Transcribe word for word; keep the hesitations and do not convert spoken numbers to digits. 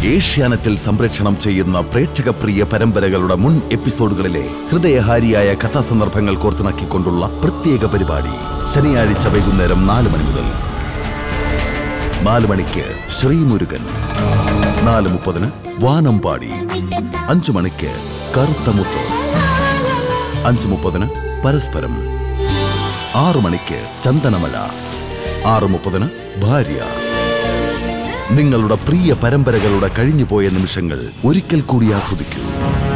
ഏഷ്യാനെറ്റിൽ സംപ്രേഷണം ചെയ്യുന്ന പ്രേക്ഷകപ്രിയ പരമ്പരകളുടെ മുൻ എപ്പിസോഡുകളിലെ ഹൃദയഹാരിയായ കഥാസന്ദർഭങ്ങൾ കോർത്തിണക്കിക്കൊണ്ടുള്ള പ്രത്യേക പരിപാടി ശനിയാഴ്ച വൈകുന്നേരം നാല് മണി മുതൽ. നാല് മണിക്ക് ശ്രീമുരുകൻ, നാല് മുപ്പതിന് വാനമ്പാടി, അഞ്ചു മണിക്ക് കറുത്തമുത്ത്, അഞ്ചു മുപ്പതിന് പരസ്പരം, ആറു മണിക്ക് ചന്ദനമഴ, ആറ് മുപ്പതിന് ഭാര്യ. നിങ്ങളുടെ പ്രിയ പരമ്പരകളുടെ കഴിഞ്ഞുപോയ നിമിഷങ്ങൾ ഒരിക്കൽ കൂടി ആസ്വദിക്കൂ.